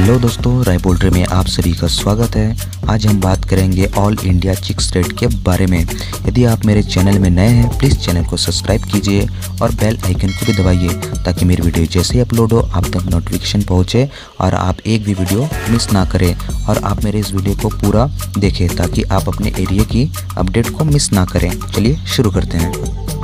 Hello दोस्तों, राय poultry में आप सभी का स्वागत है। आज हम बात करेंगे ऑल इंडिया चिक्स रेट के बारे में। यदि आप मेरे चैनल में नए हैं, प्लीज़ चैनल को सब्सक्राइब कीजिए और बेल आइकन को भी दबाइए ताकि मेरी वीडियो जैसे ही अपलोड हो आप तक नोटिफिकेशन पहुंचे और आप एक भी वीडियो मिस ना करें। और आप मेरे इस वीडियो को पूरा देखें ताकि आप अपने एरिया की अपडेट को मिस ना करें। चलिए शुरू करते हैं।